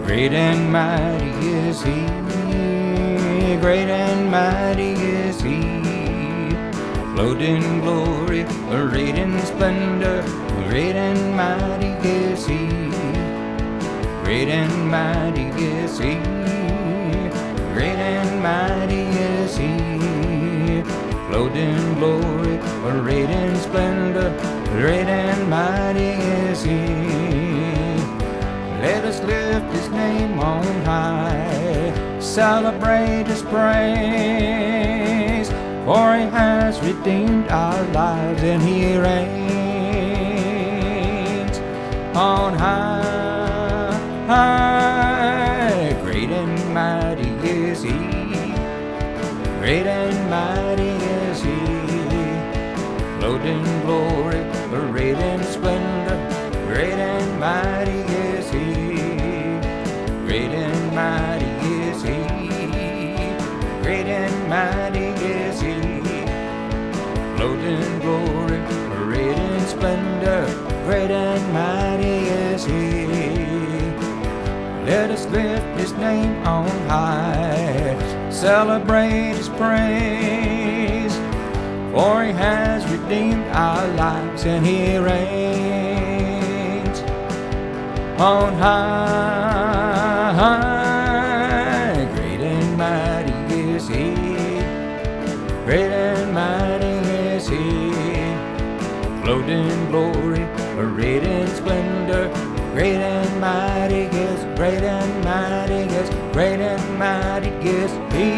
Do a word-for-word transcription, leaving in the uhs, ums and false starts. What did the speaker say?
Great and mighty is He, great and mighty is He, clothed in glory, arrayed in splendor. Great and mighty is He, great and mighty is He, great and mighty is He, clothed in glory, arrayed in splendor. Great and mighty is He. Let us lift His name on high, celebrate His praise, for He has redeemed our lives and He reigns on high, high. Great and mighty is He, great and mighty is He, clothed in glory, arrayed in splendor. Great and mighty is He, great and mighty is He, great and mighty is He, clothed in glory, arrayed in splendor. Great and mighty is He. Let us lift His name on high, celebrate His praise, for He has redeemed our lives and He reigns on high, high. Great and mighty is He, great and mighty is He, clothed in glory, arrayed in splendor. Great and mighty is, great and mighty is, great and mighty is He.